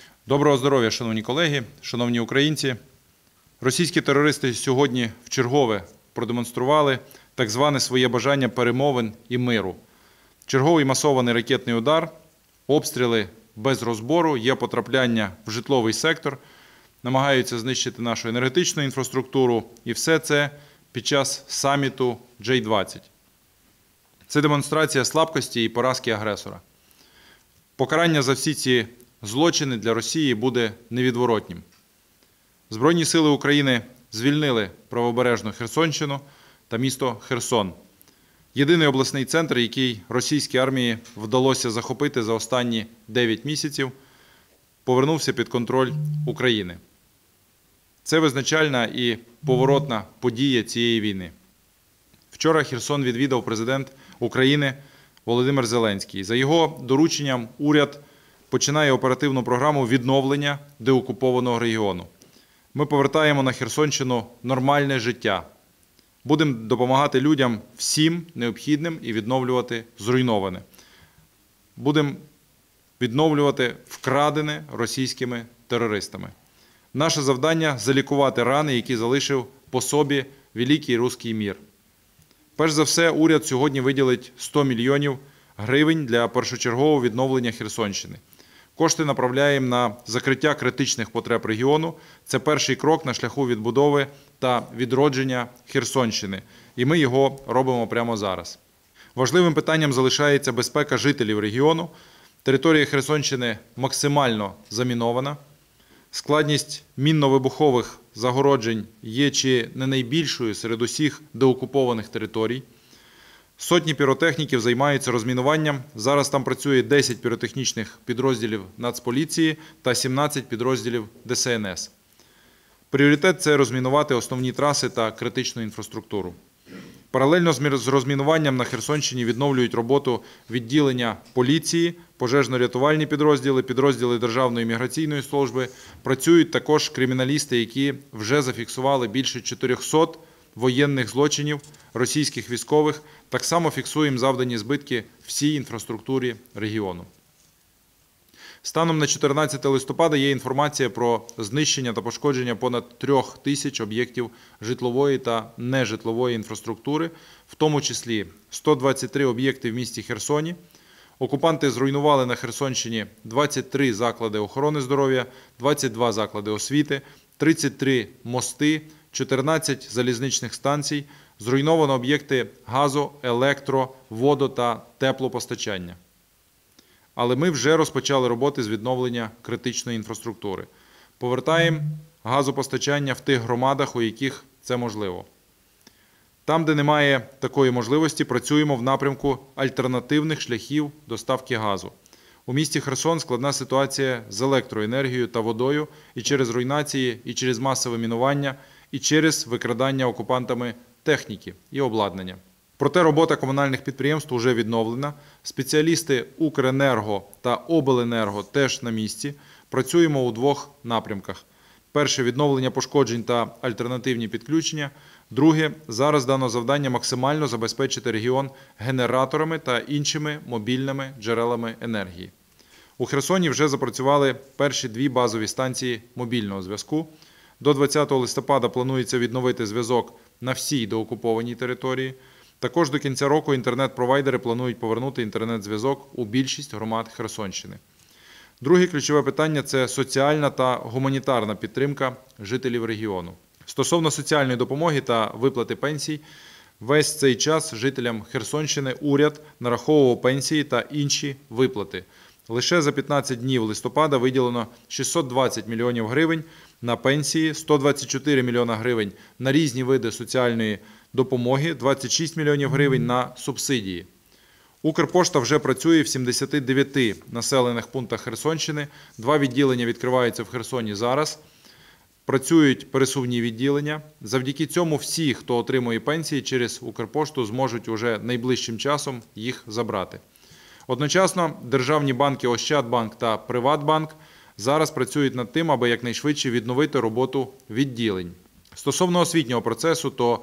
Доброго здоров'я, шановні колеги, шановні українці. Російські терористи сьогодні вчергове продемонстрували так зване своє бажання перемовин і миру. Черговий масований ракетний удар, обстріли без розбору, є потрапляння в житловий сектор, намагаються знищити нашу енергетичну інфраструктуру і все це під час саміту G20. Це демонстрація слабкості і поразки агресора. Покарання за всі ці злочини для Росії буде невідворотнім. Збройні сили України звільнили правобережну Херсонщину та місто Херсон. Єдиний обласний центр, який російській армії вдалося захопити за останні 9 місяців, повернувся під контроль України. Це визначальна і поворотна подія цієї війни. Вчора Херсон відвідав президент України Володимир Зеленський. За його дорученням уряд починає оперативну програму відновлення деокупованого регіону. Ми повертаємо на Херсонщину нормальне життя. Будемо допомагати людям всім необхідним і відновлювати зруйноване. Будемо відновлювати вкрадене російськими терористами. Наше завдання – залікувати рани, які залишив по собі великий руський мір. Перш за все, уряд сьогодні виділить 100 мільйонів гривень для першочергового відновлення Херсонщини. Кошти направляємо на закриття критичних потреб регіону. Це перший крок на шляху відбудови та відродження Херсонщини. І ми його робимо прямо зараз. Важливим питанням залишається безпека жителів регіону. Територія Херсонщини максимально замінована. Складність мінно-вибухових загороджень є чи не найбільшою серед усіх деокупованих територій. Сотні піротехніків займаються розмінуванням. Зараз там працює 10 піротехнічних підрозділів Нацполіції та 17 підрозділів ДСНС. Пріоритет – це розмінувати основні траси та критичну інфраструктуру. Паралельно з розмінуванням на Херсонщині відновлюють роботу відділення поліції, пожежно-рятувальні підрозділи, підрозділи Державної міграційної служби. Працюють також криміналісти, які вже зафіксували більше 400 воєнних злочинів російських військових. Так само фіксуємо завдані збитки всій інфраструктурі регіону. Станом на 14 листопада є інформація про знищення та пошкодження понад 3000 об'єктів житлової та нежитлової інфраструктури, в тому числі 123 об'єкти в місті Херсоні. Окупанти зруйнували на Херсонщині 23 заклади охорони здоров'я, 22 заклади освіти, 33 мости, 14 залізничних станцій, зруйновано об'єкти газу, електро, водо та теплопостачання. Але ми вже розпочали роботи з відновлення критичної інфраструктури. Повертаємо газопостачання в тих громадах, у яких це можливо. Там, де немає такої можливості, працюємо в напрямку альтернативних шляхів доставки газу. У місті Херсон складна ситуація з електроенергією та водою і через руйнації, і через масове мінування, і через викрадання окупантами техніки і обладнання. Проте робота комунальних підприємств вже відновлена. Спеціалісти Укренерго та Обленерго теж на місці. Працюємо у двох напрямках. Перше – відновлення пошкоджень та альтернативні підключення. Друге – зараз дано завдання максимально забезпечити регіон генераторами та іншими мобільними джерелами енергії. У Херсоні вже запрацювали перші 2 базові станції мобільного зв'язку. До 20 листопада планується відновити зв'язок на всій деокупованій території. Також до кінця року інтернет-провайдери планують повернути інтернет-зв'язок у більшість громад Херсонщини. Друге ключове питання – це соціальна та гуманітарна підтримка жителів регіону. Стосовно соціальної допомоги та виплати пенсій, весь цей час жителям Херсонщини уряд нараховував пенсії та інші виплати. Лише за 15 днів листопада виділено 620 мільйонів гривень на пенсії, 124 мільйона гривень на різні види соціальної допомоги, 26 мільйонів гривень на субсидії. Укрпошта вже працює в 79 населених пунктах Херсонщини. 2 відділення відкриваються в Херсоні зараз. Працюють пересувні відділення. Завдяки цьому всі, хто отримує пенсії через Укрпошту, зможуть уже найближчим часом їх забрати. Одночасно державні банки Ощадбанк та Приватбанк зараз працюють над тим, аби якнайшвидше відновити роботу відділень. Стосовно освітнього процесу, то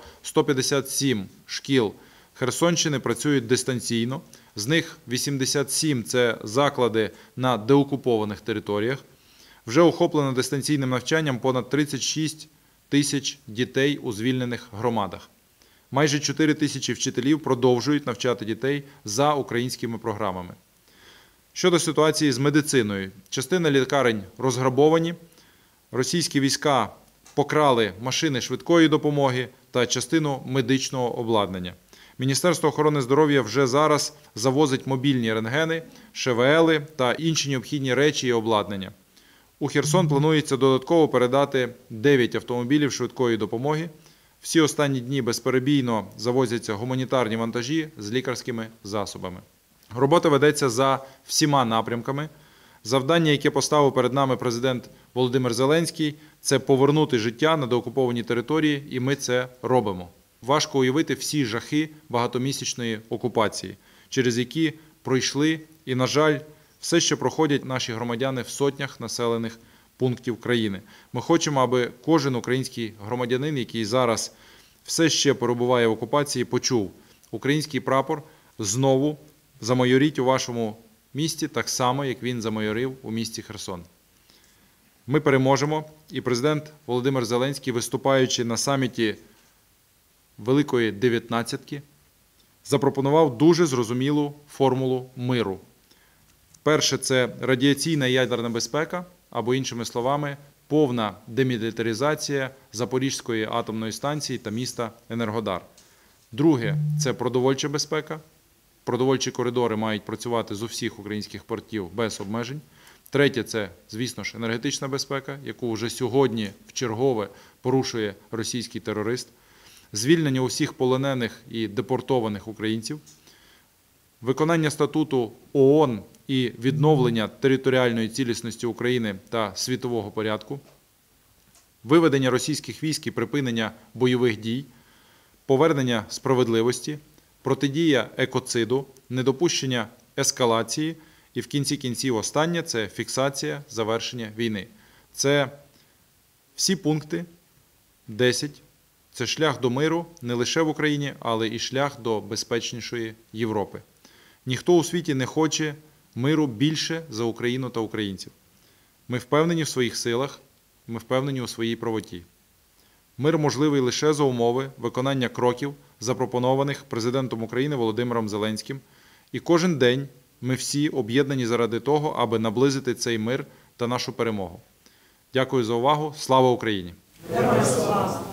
157 шкіл Херсонщини працюють дистанційно. З них 87 – це заклади на деокупованих територіях. Вже охоплено дистанційним навчанням понад 36 тисяч дітей у звільнених громадах. Майже 4 тисячі вчителів продовжують навчати дітей за українськими програмами. Щодо ситуації з медициною. Частина лікарень розграбовані, російські війська покрали машини швидкої допомоги та частину медичного обладнання. Міністерство охорони здоров'я вже зараз завозить мобільні рентгени, ШВЛи та інші необхідні речі і обладнання. У Херсон планується додатково передати 9 автомобілів швидкої допомоги. Всі останні дні безперебійно завозяться гуманітарні вантажі з лікарськими засобами. Робота ведеться за всіма напрямками. Завдання, яке поставив перед нами президент Володимир Зеленський, це повернути життя на деокуповані території, і ми це робимо. Важко уявити всі жахи багатомісячної окупації, через які пройшли і, на жаль, все ще проходять наші громадяни в сотнях населених пунктів країни. Ми хочемо, аби кожен український громадянин, який зараз все ще перебуває в окупації, почув: український прапор знову замайорить у вашому місті так само, як він замайорив у місті Херсон. Ми переможемо, і президент Володимир Зеленський, виступаючи на саміті Великої Дев'ятнадцятки, запропонував дуже зрозумілу формулу миру. Перше – це радіаційна і ядерна безпека, або, іншими словами, повна демілітаризація Запорізької атомної станції та міста Енергодар. Друге – це продовольча безпека. Продовольчі коридори мають працювати з усіх українських портів без обмежень. Третє – це, звісно ж, енергетична безпека, яку вже сьогодні вчергове порушує російський терорист. Звільнення усіх полонених і депортованих українців. Виконання статуту ООН і відновлення територіальної цілісності України та світового порядку. Виведення російських військ і припинення бойових дій. Повернення справедливості. Протидія екоциду, недопущення ескалації і в кінці кінців останнє – це фіксація завершення війни. Це всі пункти, 10, це шлях до миру не лише в Україні, але і шлях до безпечнішої Європи. Ніхто у світі не хоче миру більше за Україну та українців. Ми впевнені в своїх силах, ми впевнені у своїй правоті. Мир можливий лише за умови виконання кроків, запропонованих президентом України Володимиром Зеленським. І кожен день ми всі об'єднані заради того, аби наблизити цей мир та нашу перемогу. Дякую за увагу. Слава Україні! Героям слава!